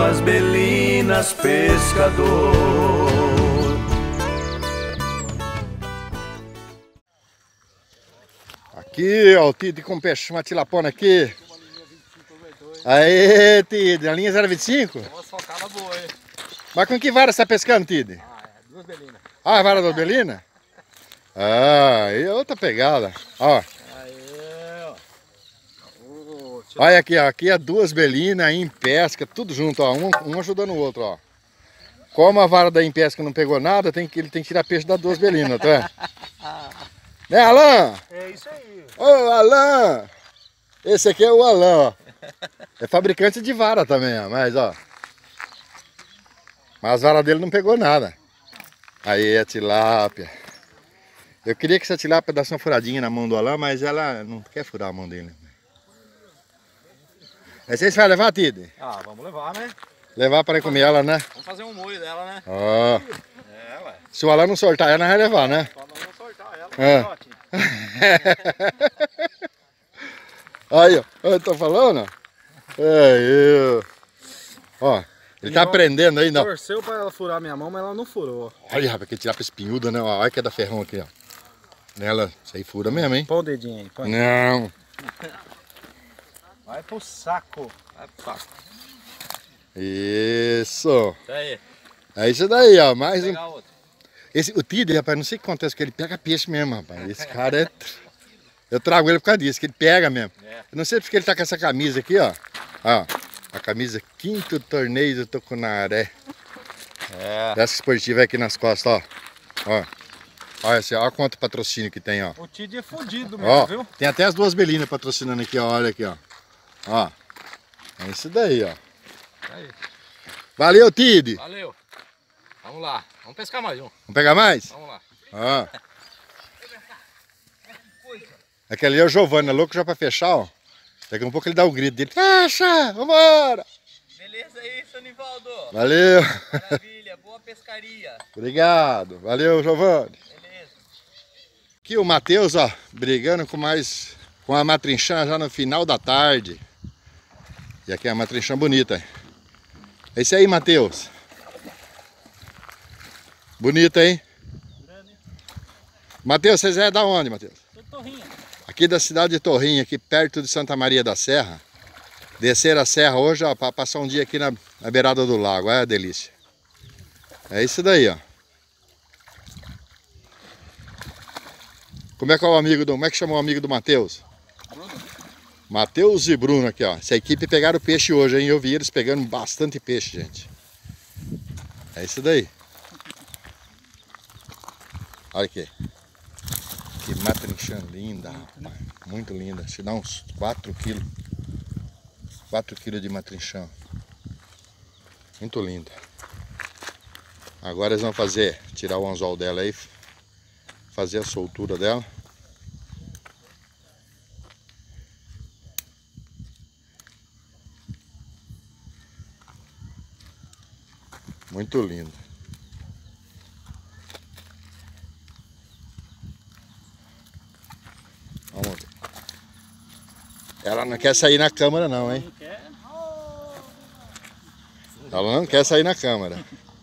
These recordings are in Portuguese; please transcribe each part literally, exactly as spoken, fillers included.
duas belinas, pescador. Aqui, ó, o Tide com peixe, uma tilapona aqui. Aê, Tide, a linha zero vinte e cinco? Uma socada boa, hein? Mas com que vara você tá pescando, Tide? Ah, é duas belinas. Ah, a vara das belinas? Ah, aí é outra pegada. Ó. Aê, ó. Oh, Olha aqui, ó. Aqui é duas belinas em pesca, tudo junto, ó. Um, um ajudando o outro, ó. Como a vara da em pesca não pegou nada, tem que, ele tem que tirar peixe das duas belinas, tá vendo? Né, Alan? É isso aí. Ô, Alan! Esse aqui é o Alan, ó. É fabricante de vara também, ó. Mas, ó. Mas as varas dele não pegou nada. Aí, a tilápia. Eu queria que essa tilápia desse uma furadinha na mão do Alan, mas ela não quer furar a mão dele. Essa aí você vai levar, Tide? Ah, vamos levar, né? Levar para comer ela, né? Vamos fazer um molho dela, né? Ó. É, ué. Se o Alan não soltar ela, nós vai levar, né? Só não vamos soltar ela. É. Ótimo. Aí, ó. Eu tô falando, ó. É, eu. Ó. Ele tá aprendendo ainda, ó. Torceu pra ela furar minha mão, mas ela não furou. Olha, rapaz, que tilápia espinhuda, né? Olha que é da ferrão aqui, ó. Nela, isso aí fura mesmo, hein? Põe o dedinho aí, põe. Não. Vai pro saco. Vai pro saco. Isso. Isso aí. É isso daí, ó. Mais Vou um. pegar outro. Esse, o Tide, rapaz, não sei o que acontece com ele. Pega peixe mesmo, rapaz. Esse cara é. Eu trago ele por causa disso, que ele pega mesmo. É. Eu não sei porque ele tá com essa camisa aqui, ó. Ó. A camisa quinto torneio do Tucunaré. É. Dessa esportiva aqui nas costas, ó. Ó. Olha, assim, olha quanto patrocínio que tem, ó. O Tide é fudido mesmo, Ó, viu? tem até as duas belinas patrocinando aqui, ó. Olha aqui, ó. Ó. É isso daí, ó. Aí. Valeu, Tide. Valeu. Vamos lá. Vamos pescar mais um. Vamos pegar mais? Vamos lá. Ó. Aquele ali é o Giovanni, é louco já pra fechar, ó. Daqui a um pouco ele dá o grito dele. Fecha! Vambora! Beleza aí, seu Nivaldo? Valeu! Maravilha, boa pescaria. Obrigado! Valeu, Giovanni! Beleza. Aqui o Matheus, ó, brigando com mais com a matrinchã já no final da tarde. E aqui é uma matrinchã bonita. É isso aí, Matheus. Bonita, hein? Matheus, vocês é da onde, Matheus? Tô Torrinha. Aqui da cidade de Torrinha, aqui perto de Santa Maria da Serra. Descer a serra hoje, ó, para passar um dia aqui na, na beirada do lago. É a delícia. É isso daí, ó. Como é que é o amigo do... Como é que chamou o amigo do Matheus? Bruno. Matheus e Bruno aqui, ó. Essa equipe pegaram peixe hoje, hein? Eu vi eles pegando bastante peixe, gente. É isso daí. Olha aqui. Que matrinchã linda, rapaz. Muito linda. Se dá uns quatro quilos. quatro quilos de matrinchã. Muito linda. Agora eles vão fazer, tirar o anzol dela aí. Fazer a soltura dela. Muito linda. Vamos ver. Ela não quer sair na câmera não, hein? Ela não quer sair na câmera.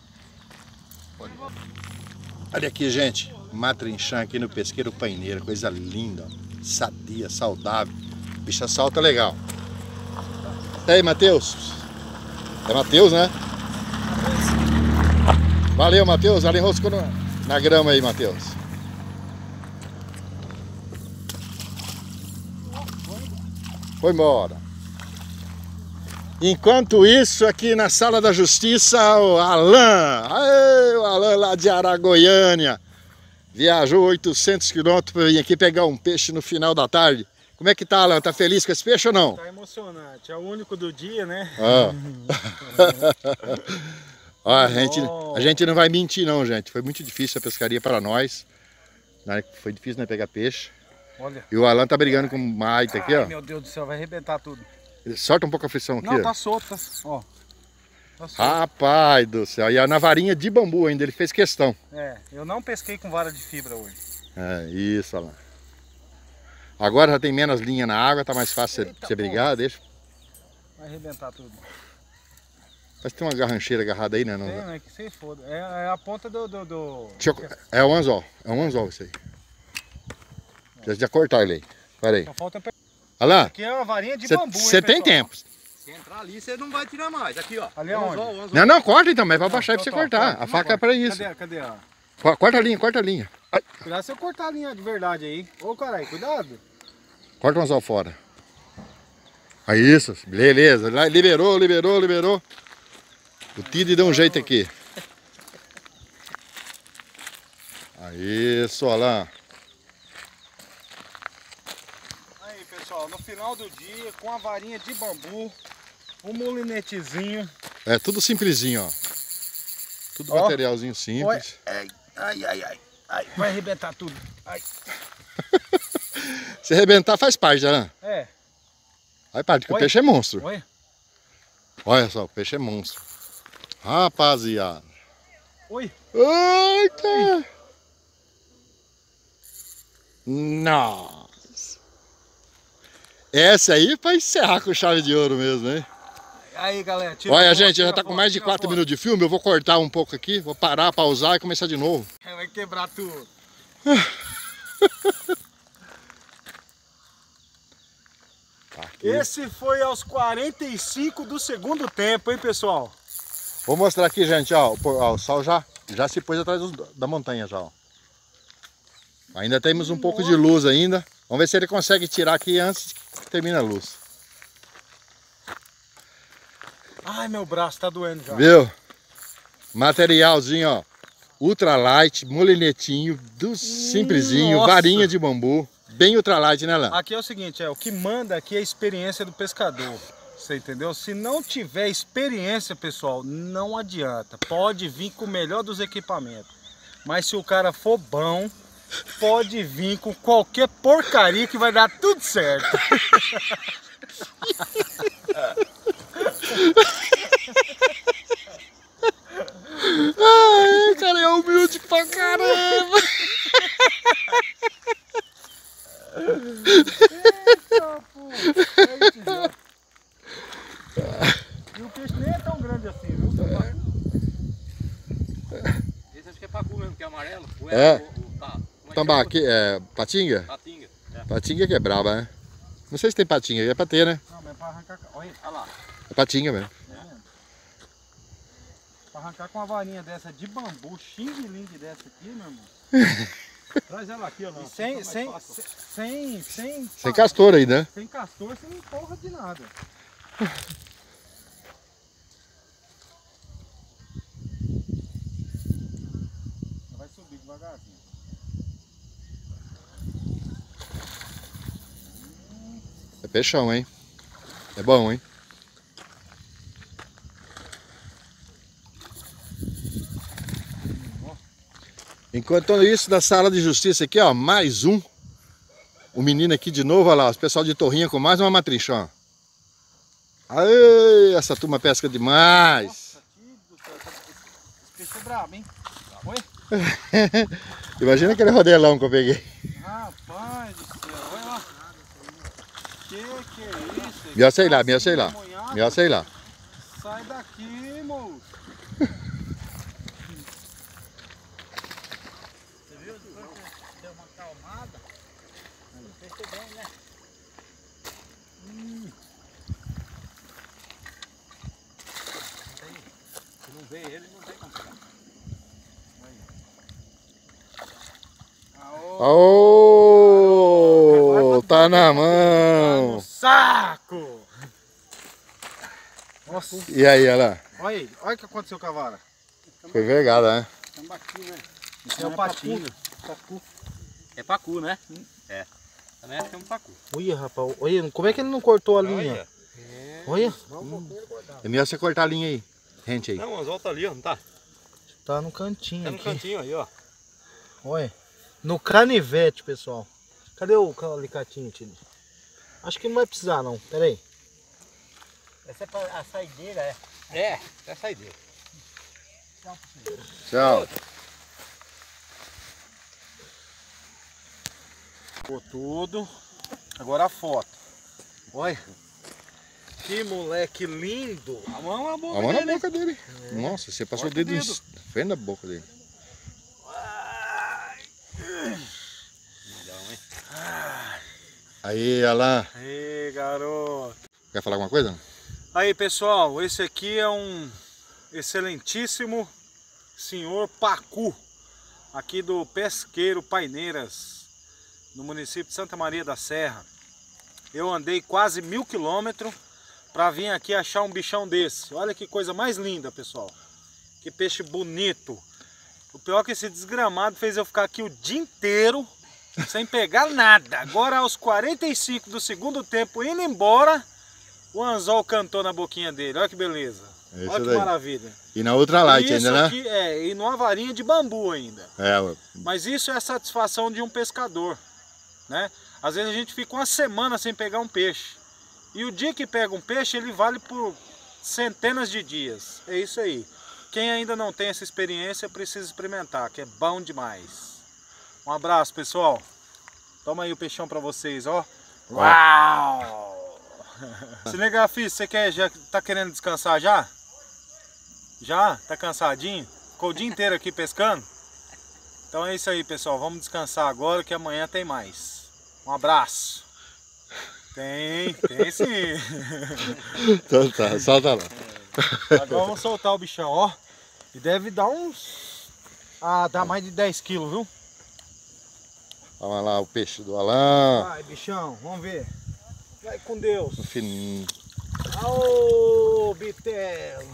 Olha aqui, gente. Matrinchã aqui no Pesqueiro Paineira. Coisa linda. Ó. Sadia, saudável. Bicha salta legal. E aí, Matheus? É Matheus, né? Valeu, Matheus. Ela enroscou no, na grama aí, Matheus. Foi embora. Enquanto isso, aqui na Sala da Justiça, o Alan. Aê, o Alan lá de Aragoiânia. Viajou oitocentos quilômetros para vir aqui pegar um peixe no final da tarde. Como é que tá, Alan? Tá feliz com esse peixe ou não? Tá emocionante. É o único do dia, né? Ah. Ó, a, gente, a gente não vai mentir não, gente. Foi muito difícil a pescaria para nós. Foi difícil, né, pegar peixe. Olha. E o Alan tá brigando com o Maita aqui, ó. Ai, meu Deus do céu, vai arrebentar tudo. Ele solta um pouco a frição aqui. Não, ó. tá solto, tá, ó. Tá solto. Rapaz do céu. E na varinha de bambu ainda, ele fez questão. É, eu não pesquei com vara de fibra hoje. É, isso, Alan. Agora já tem menos linha na água, tá mais fácil Eita, você brigar, deixa. Vai arrebentar tudo. Parece que tem uma garrancheira agarrada aí, né? Não, Tem, né? Que se foda. É, é a ponta do... do, do... Deixa eu... É um anzol. É um anzol isso aí. Deixa eu já cortar ele aí. Pera aí. Só falta... Olha lá. Aqui é uma varinha de Cê, bambu, Você tem tempo. Se entrar ali, você não vai tirar mais. Aqui, ó. Ali é onde? Anzol, anzol. Não, não, corta então, mas vai Não, baixar aí pra você então tá, cortar. tá, A faca é agora. pra isso. Cadê, cadê a... Co- Corta a linha, corta a linha. Ai, Cuidado se eu cortar a linha de verdade aí. Ô, caralho, cuidado. corta o anzol fora. Aí, isso. Beleza. Lá, Liberou, liberou, liberou. O Tid deu um jeito aqui. Aí, só lá. Aí, pessoal, no final do dia, com a varinha de bambu, um molinetezinho. É tudo simplesinho, ó. Tudo Ó. materialzinho simples. Ai, ai, ai, ai, ai. Vai arrebentar tudo. Ai. Se arrebentar faz parte, né? É. Faz parte, porque o Oi. peixe é monstro. Olha. Olha só, o peixe é monstro. Rapaziada. Oi. Eita! Nossa! Essa aí pra encerrar com chave de ouro mesmo, hein? Aí, galera. Tira Olha, a foto, gente, tira já a tá com foto, mais de tira a quatro foto. minutos de filme. Eu vou cortar um pouco aqui, vou parar, pausar e começar de novo. Vai quebrar tudo. Tá aqui. Esse foi aos quarenta e cinco do segundo tempo, hein, pessoal? Vou mostrar aqui, gente, ó, o, ó, o sol já, já se pôs atrás do- da montanha já, ó. Ainda temos um pouco de luz ainda. Vamos ver se ele consegue tirar aqui antes que termine a luz. Ai, meu braço tá doendo já. Viu? Materialzinho, ó. Ultralight, molinetinho, do simplesinho, Nossa. varinha de bambu. Bem ultralight, né, Lã? Aqui é o seguinte, é o que manda aqui é a experiência do pescador. Você entendeu? Se não tiver experiência, pessoal, não adianta. Pode vir com o melhor dos equipamentos. Mas se o cara for bom, pode vir com qualquer porcaria que vai dar tudo certo. Ai, cara, é humilde pra caramba. Eita, pô. Eita, já. E o peixe nem é tão grande assim, viu? Esse acho que é pacu mesmo, que é amarelo. O É. O, o, tá. Como é que Tambaqui, é patinga? chama? Patinga. É. Patinga que é braba, né? Não sei se tem patinga, é pra ter, né? Não, mas é pra arrancar... Olha, Olha lá. É patinga mesmo. pra arrancar com uma varinha dessa de bambu, xing-ling dessa aqui, meu irmão. Traz ela aqui, ó. E sem, sem, sem, sem, Sem castor aí, né? sem castor, sem porra de nada. Vai subir devagarzinho. É peixão, hein? É bom, hein? Enquanto isso, na sala de justiça aqui, ó, mais um. O menino aqui de novo, olha lá, os pessoal de Torrinha com mais uma matrinchão. Aê, essa turma pesca demais. Nossa, tio do céu, esse peixe é brabo, hein? Oi? Imagina aquele rodelão que eu peguei. Rapaz do céu, olha lá. Que que é isso? Melhor sei lá, melhor sei lá. Molhado. Melhor sei lá. Sai daqui, moço. Você viu? Depois que deu uma acalmada. Percebeu, né? Hum. Se não vê ele, não tem como pegar. Aô, tá na mão. Saco! Nossa. E aí, olha lá. Olha aí, olha o que aconteceu com a vara. Foi vergada, né? Tambaqui, né? Isso é o patinho. Pacu. É pacu, né? É. Também acho que é um pacu. Olha, rapaz, olha, como é que ele não cortou a linha? Olha. É melhor você cortar a linha aí. Rente aí. Não, o anzol tá ali, ó, não tá? Tá no cantinho Tá no aqui. cantinho aí, ó. Olha. No canivete, pessoal. Cadê o alicatinho, Tino? Acho que não vai precisar, não. Pera aí. Essa é pra, a saideira, é? É, é a saideira. Tchau. Ficou tudo. Agora a foto. Olha. Que moleque lindo. A mão na boca A mão na dele. boca dele. É. Nossa, você passou Corta o dedo o dedo. em frente da boca dele. Legal, hein? Aí, Alan, Aí, garoto. quer falar alguma coisa? Aí, pessoal, esse aqui é um excelentíssimo senhor pacu, aqui do Pesqueiro Paineiras, no município de Santa Maria da Serra. Eu andei quase mil quilômetros para vir aqui achar um bichão desse. Olha que coisa mais linda, pessoal. Que peixe bonito. O pior é que esse desgramado fez eu ficar aqui o dia inteiro sem pegar nada. Agora, aos quarenta e cinco do segundo tempo, indo embora, o anzol cantou na boquinha dele. Olha que beleza. Esse Olha que daí. maravilha. E na ultralight Isso ainda, né? aqui é, e numa varinha de bambu ainda. É, ué. Mas isso é a satisfação de um pescador, né? Às vezes a gente fica uma semana sem pegar um peixe. E o dia que pega um peixe, ele vale por centenas de dias. É isso aí. Quem ainda não tem essa experiência, precisa experimentar, que é bom demais. Um abraço, pessoal. Toma aí o peixão pra vocês, ó. Uau! Cinegrafista, você quer, já tá querendo descansar já? Já? Tá cansadinho? Ficou o dia inteiro aqui pescando? Então é isso aí, pessoal. Vamos descansar agora que amanhã tem mais. Um abraço. Tem, tem sim. Então tá, solta lá. Agora vamos soltar o bichão, ó. E deve dar uns... Ah, dá mais de dez quilos, viu? Olha lá o peixe do Alan. Vai, bichão, vamos ver. Vai com Deus. Fininho. Aô, bitelo.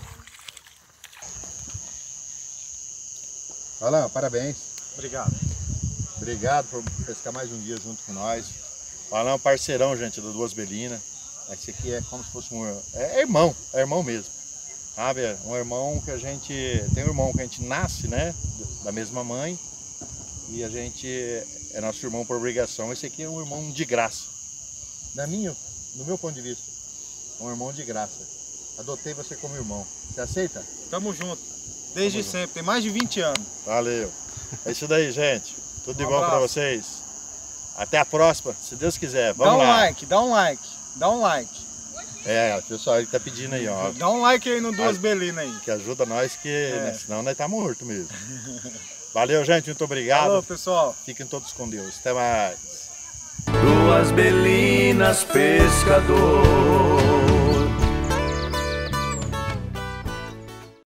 Alan, parabéns. Obrigado. Obrigado por pescar mais um dia junto com nós. O Alan é um parceirão, gente, do Duas Belinas. Esse aqui é como se fosse um... É irmão, é irmão mesmo. Sabe? Um irmão que a gente... Tem um irmão que a gente nasce, né? Da mesma mãe. E a gente é nosso irmão por obrigação. Esse aqui é um irmão de graça. Na minha, no meu ponto de vista. Um irmão de graça. Adotei você como irmão. Você aceita? Tamo junto. Desde Tamo sempre, tem mais de vinte anos. Valeu. É isso daí, gente. Tudo de Um bom pra abraço. vocês. Até a próxima, se Deus quiser. Dá Vamos um lá. like, dá um like, dá um like. É, o pessoal ele tá pedindo aí, ó. Dá um like aí no Duas Belinas aí. Que ajuda nós, que É. né, senão nós tá morto mesmo. Valeu, gente. Muito obrigado. Falou, pessoal. Fiquem todos com Deus. Até mais. Duas Belinas pescador.